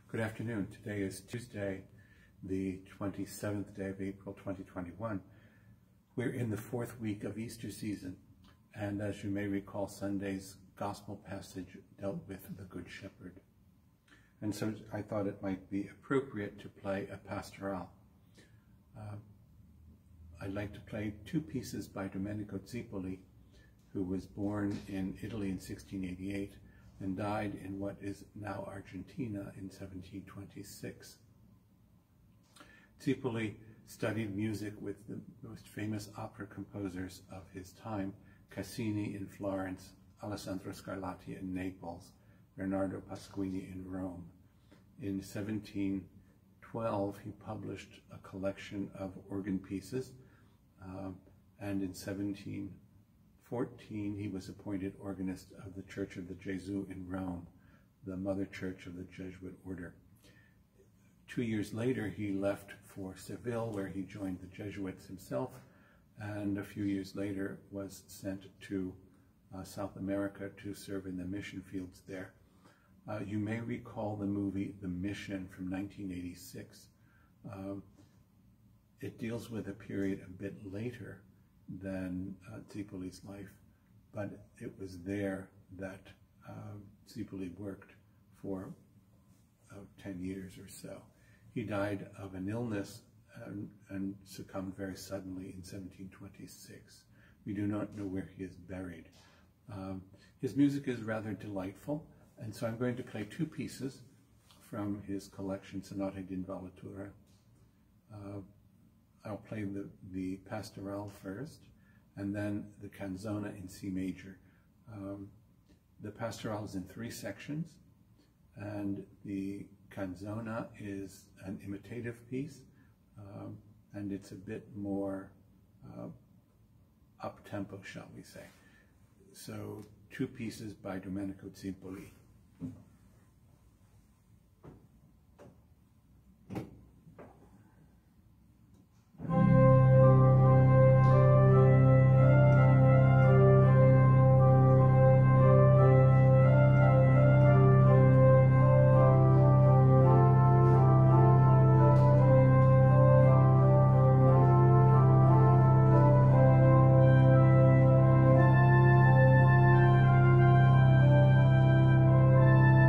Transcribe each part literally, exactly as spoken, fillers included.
Good afternoon. Today is Tuesday, the twenty-seventh day of April twenty twenty-one. We're in the fourth week of Easter season, and as you may recall, Sunday's gospel passage dealt with the Good Shepherd. And so I thought it might be appropriate to play a pastoral. Uh, I'd like to play two pieces by Domenico Zipoli, who was born in Italy in sixteen eighty-eight and died in what is now Argentina in seventeen twenty-six. Zipoli studied music with the most famous opera composers of his time, Cassini in Florence, Alessandro Scarlatti in Naples, Bernardo Pasquini in Rome. In seventeen twelve, he published a collection of organ pieces, uh, and in seventeen fourteen, he was appointed organist of the Church of the Gesù in Rome, the mother church of the Jesuit order. Two years later, he left for Seville, where he joined the Jesuits himself, and a few years later was sent to uh, South America to serve in the mission fields there. Uh, you may recall the movie The Mission from nineteen eighty-six. Um, it deals with a period a bit later than uh, Zipoli's life, but it was there that uh, Zipoli worked for uh, ten years or so. He died of an illness and, and succumbed very suddenly in seventeen twenty-six. We do not know where he is buried. Um, his music is rather delightful, and so I'm going to play two pieces from his collection, Sonata d'Involutura. Uh, I'll play the, the pastoral first, and then the canzona in C major. Um, the pastoral is in three sections, and the canzona is an imitative piece, um, and it's a bit more uh, up-tempo, shall we say. So, two pieces by Domenico Zipoli. Thank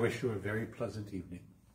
wish you a very pleasant evening.